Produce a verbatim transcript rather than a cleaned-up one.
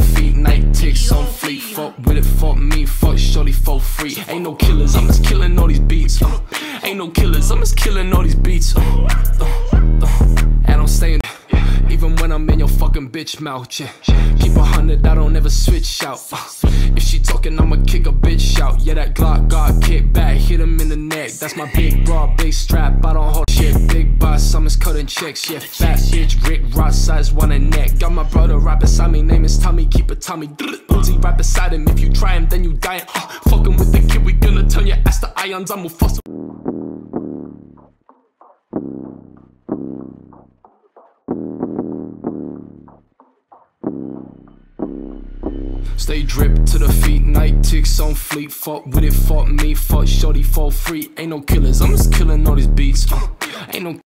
feet, night ticks on fleek. Fuck with it, fuck me, fuck shorty, fuck free. Ain't no killers, I'm just killing all these beats. Uh, ain't no killers, I'm just killing all these beats. Uh, uh, uh, and I'm staying, even when I'm in your fucking bitch mouth. Yeah, keep a hundred, I don't ever switch out. Uh, if she talking, I'ma kick a bitch out. Yeah, that Glock got kicked back, hit him in the neck. That's my big bra, big strap. I don't hold shit. Big boss, I'm just cutting checks. Yeah, fat bitch, Rick Ross size one and neck. Got my brother right beside me, name is Tommy. Keep it Tommy. Uzi right beside him. If you try him, then you die. Uh, fucking with the kid, we gonna turn your ass to ions. I'm a fossil. Stay dripped to the feet, night ticks on fleek. Fuck with it, fuck me, fuck shorty, fall free. Ain't no killers, I'm just killing all these beats. Uh, ain't no